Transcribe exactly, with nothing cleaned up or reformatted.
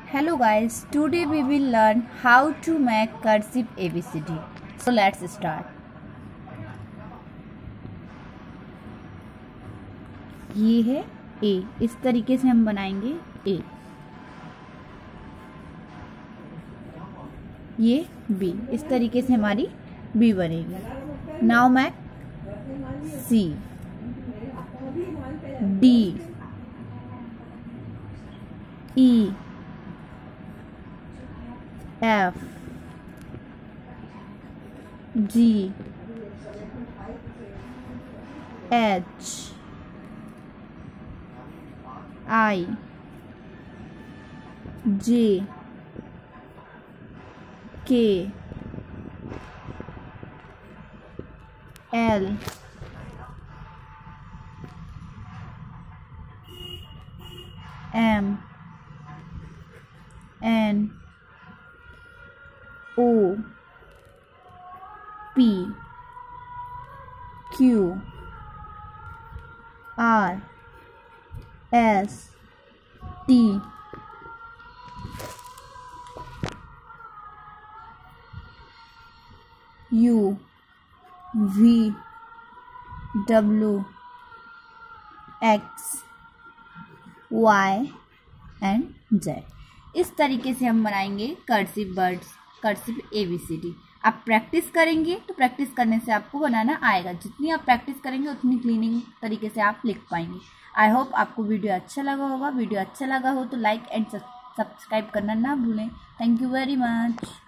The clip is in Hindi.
Hello guys, today we will learn how to make cursive A B C D. So let's start. ये है A, इस तरीके से हम बनाएंगे A. ये B, इस तरीके से हमारी B बनेगी. Now make C, D, E, F, G, H, I, J, K, L, M, N, O, P, Q, R, S, T, U, V, W, X, Y and Z. इस तरीके से हम बनाएंगे cursive words, cursive A B C D. आप प्रैक्टिस करेंगे तो प्रैक्टिस करने से आपको बनाना आएगा. जितनी आप प्रैक्टिस करेंगे उतनी क्लीनिंग तरीके से आप लिख पाएंगे. आई होप आपको वीडियो अच्छा लगा होगा. वीडियो अच्छा लगा हो तो लाइक एंड सब्सक्राइब करना ना भूलें. Thank you very much.